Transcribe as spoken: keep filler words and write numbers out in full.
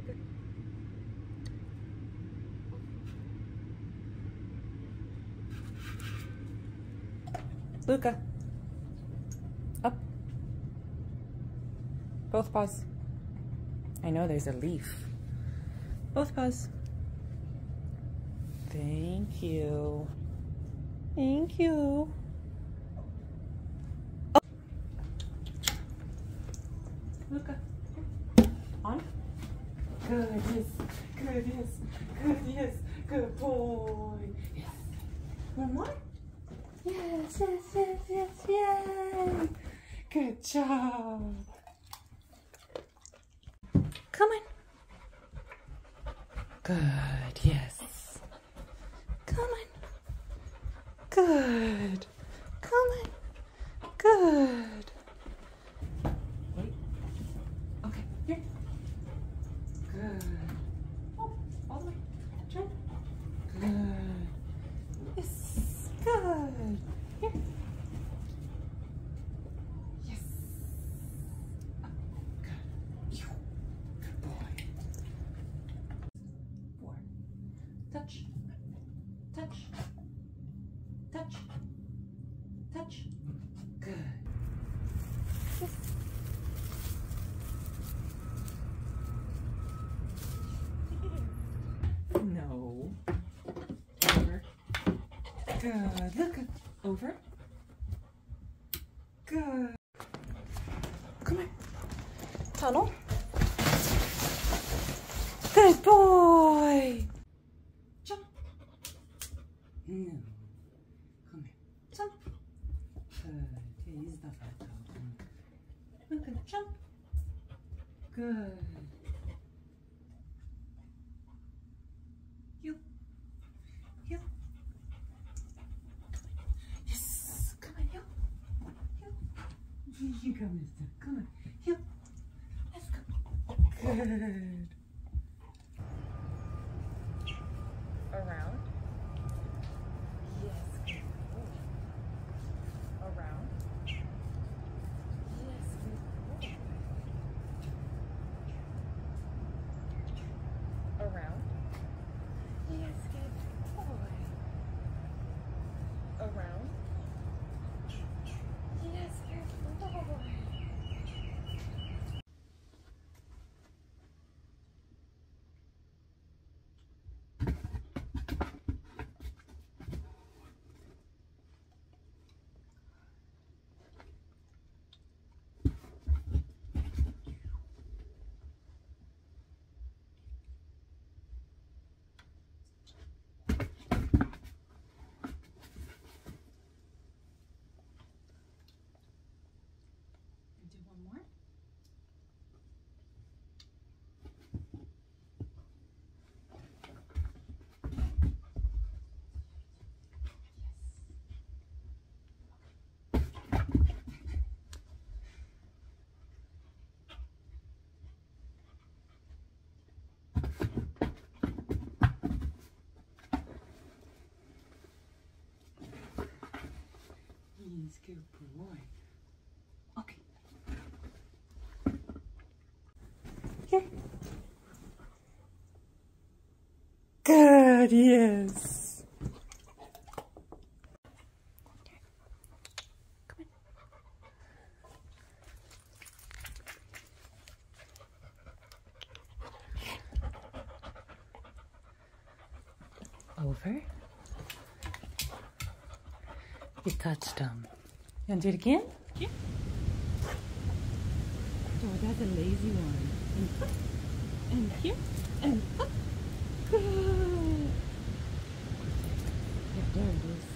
Good. Luca. Up. Both paws. I know there's a leaf. Both paws. Thank you. Thank you. Oh. Luca. On. Good, yes. Good, yes. Good, yes. Good boy. Yes. One more? Yes, yes, yes, yes, yay! Good job. Come on. Good, yes. Come on. Good. Come on. Good. Wait. Okay, here. Good. Oh, all the way. Turn. Good. Yes. Good. Here. Yes. Up. Good. Good boy. Four. Touch. Touch. Touch. Touch. Good. Yes. No. Over. Good. Look. Over. Good. Come on. Tunnel. Good boy. Jump. No. Come here. Jump. Good. He's the fat dog. Look at jump. Good. You. You. Yes. Come on, you. You. You go, mister. Come on. You. Let's go. Good. Around. Yes. Good boy. Around. Yes. Good boy. Around. Yes. Good boy. Around. Yes. Good boy. Do one more. Yes, good boy. Okay. Here. Good, yes. Come on. Over. You touched him. You want to do it again? Yeah. Oh, that's a lazy one. And up, and here, and up. Good. Yeah, there it is.